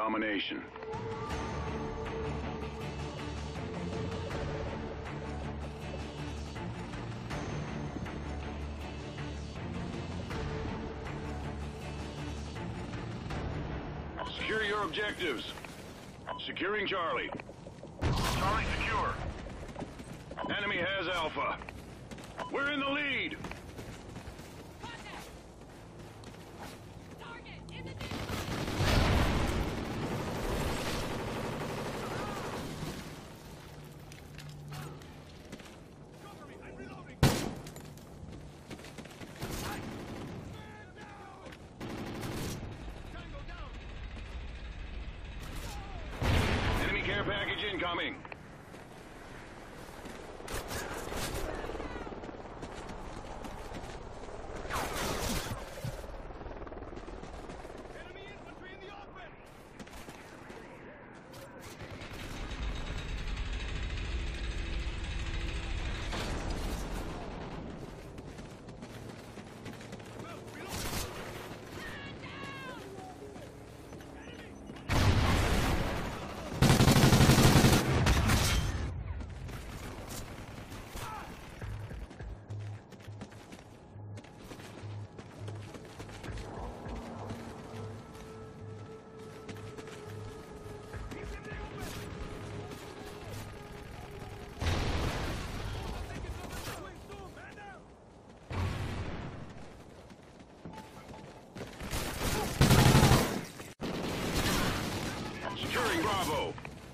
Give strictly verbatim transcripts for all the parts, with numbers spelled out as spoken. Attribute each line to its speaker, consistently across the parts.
Speaker 1: domination. Secure your objectives. Securing Charlie. Charlie secure. Enemy has Alpha. We're in the lead. Care package incoming.
Speaker 2: Enemy infantry in the open.
Speaker 1: Securing Bravo.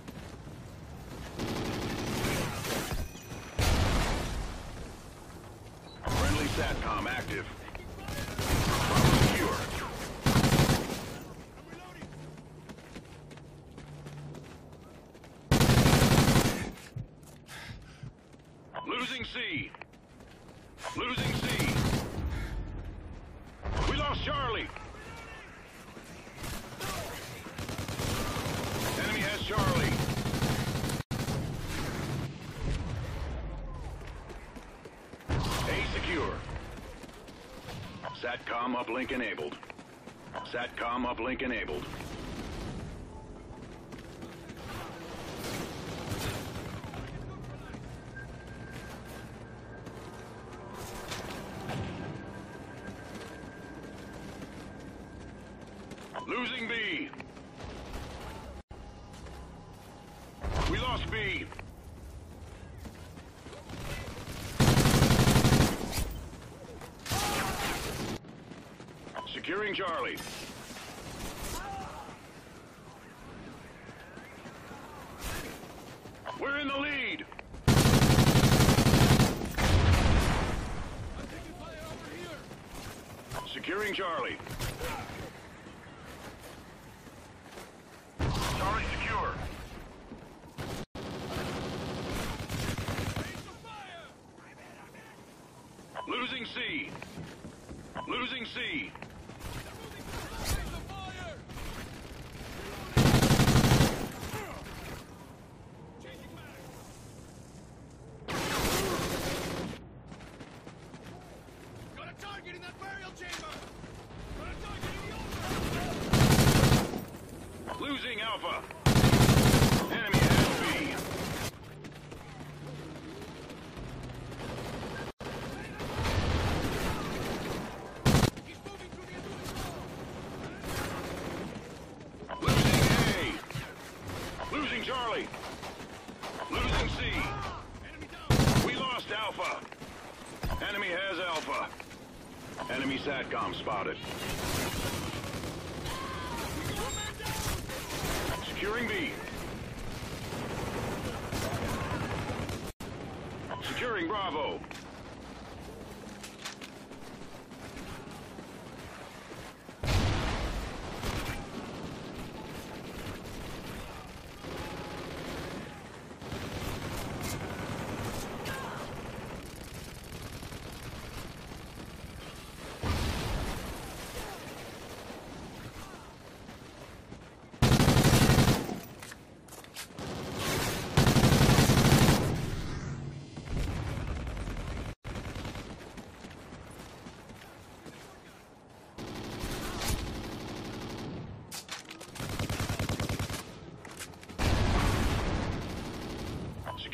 Speaker 1: Friendly SATCOM active. Bravo secure. Losing C. Losing C. We lost Charlie. Enemy has Charlie. A secure. SATCOM uplink enabled. SATCOM uplink enabled. Losing B. We lost B. Securing Charlie. We're in the lead.
Speaker 2: I'm taking fire over here.
Speaker 1: Securing Charlie. Charlie secure. Losing C. Losing C.
Speaker 2: Got a target in that burial chamber. Got a target in the open.
Speaker 1: Losing Alpha. Enemy has B.
Speaker 2: He's moving through the enemy.
Speaker 1: Losing A. Losing Charlie. Losing C.
Speaker 2: Enemy down.
Speaker 1: We lost Alpha. Enemy has Alpha. Enemy SATCOM spotted. Securing B. Securing Bravo.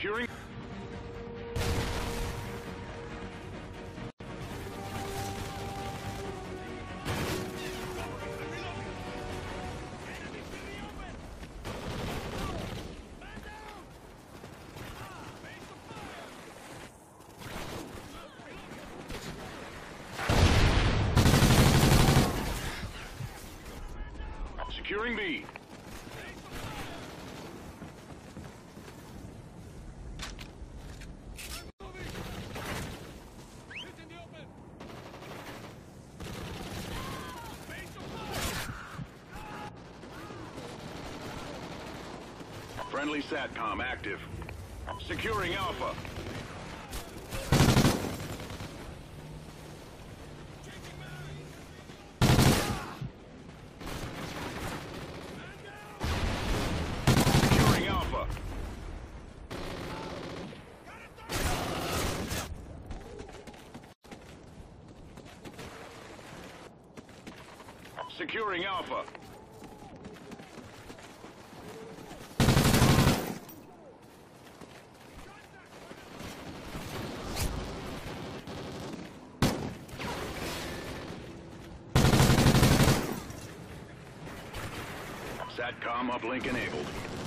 Speaker 1: Securing. Securing B. Friendly SATCOM active. Securing Alpha. Securing Alpha. Securing Alpha. SATCOM uplink enabled.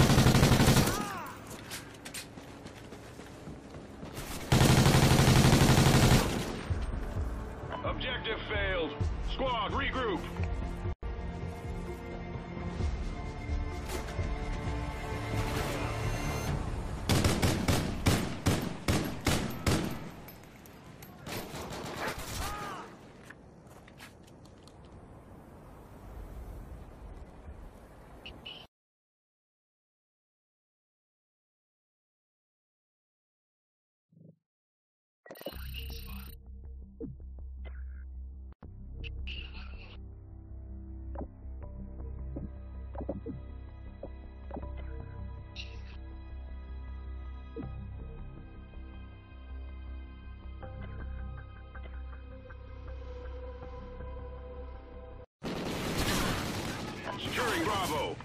Speaker 1: Objective failed. Squad, regroup. Securing Bravo.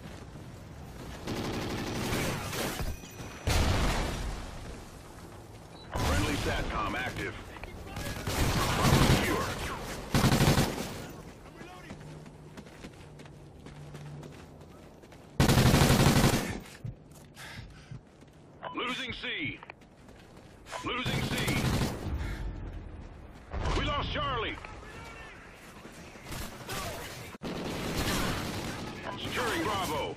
Speaker 1: Friendly SATCOM active. Secure. Losing C. Losing C. We lost Charlie. Securing Bravo.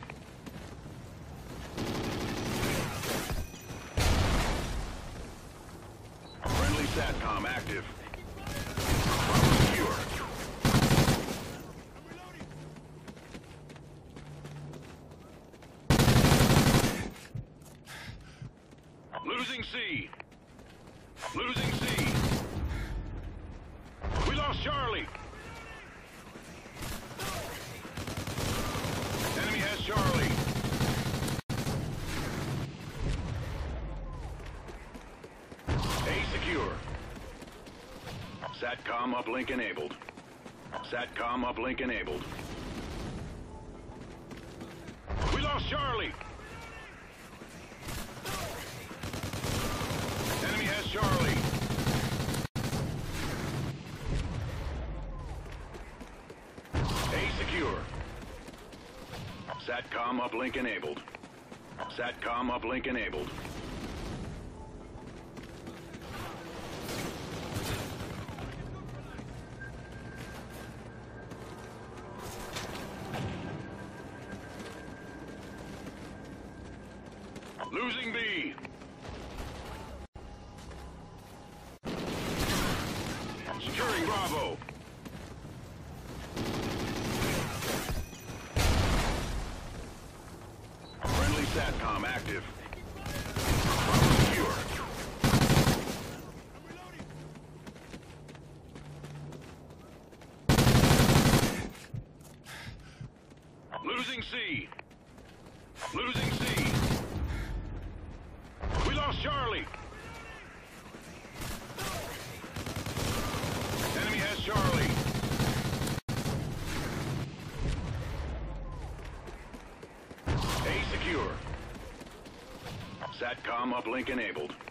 Speaker 1: Friendly SATCOM active. Secure. Losing C. Losing C. We lost Charlie. Enemy has Charlie. A secure. SATCOM uplink enabled. SATCOM uplink enabled. We lost Charlie. Enemy has Charlie. A secure. SATCOM uplink enabled. SATCOM uplink enabled. Losing B. Securing Bravo. Friendly SATCOM active. Secure. Losing C. Losing C. We lost Charlie. Enemy has Charlie. A secure. SATCOM uplink enabled.